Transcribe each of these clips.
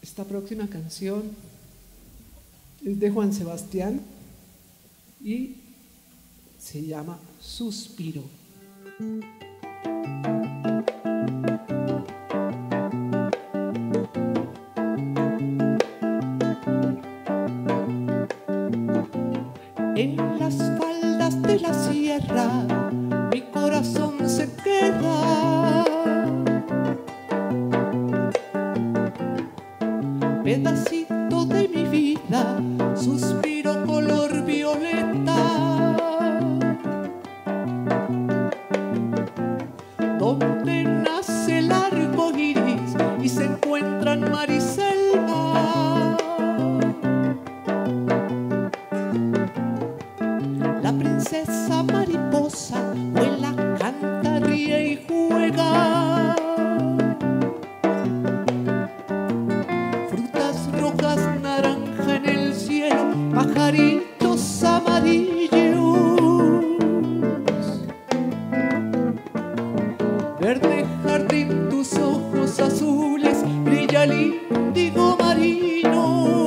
Esta próxima canción es de Juan Sebastián y se llama Suspiro. En las faldas de la sierra mi corazón se queda, pedacito de mi vida, suspiro color violeta, donde nace el arco iris y se encuentran mar y selva. La princesa mariposa vuela, canta, ríe y juega. Frutas rojas, naranja en el cielo, pajaritos amarillos. Verde jardín, tus ojos azules, brilla el índigo marino.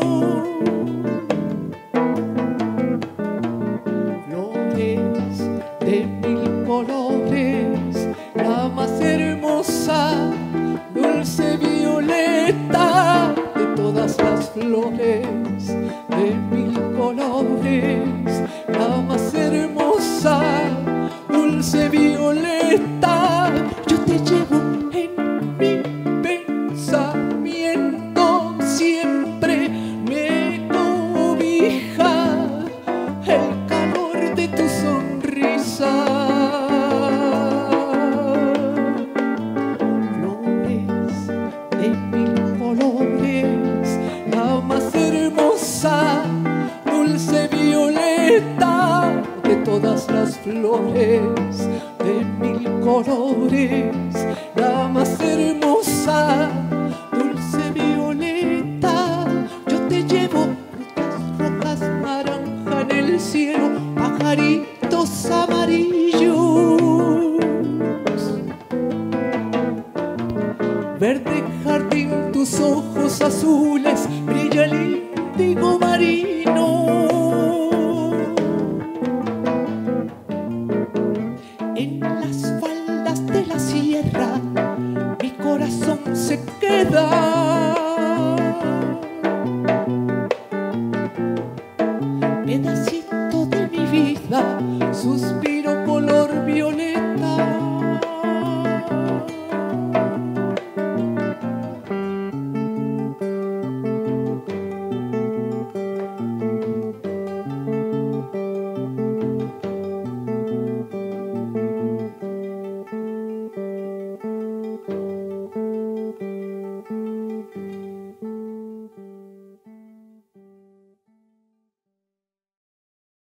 De mil colores, la más hermosa, dulce violeta de todas las flores. De mil colores, la más hermosa, dulce violeta. Yo te llevo en mi pensamiento, siempre me cobija el calor de tu sonrisa. Flores de mil colores, la más hermosa, dulce violeta de todas las flores. De mil colores, la más hermosa, dulce violeta. Yo te llevo frutas rojas, naranja en el cielo, pajaritos amarillos. Verde jardín, tus ojos azules, brilla el índigo marino. En las faldas de la sierra mi corazón se queda,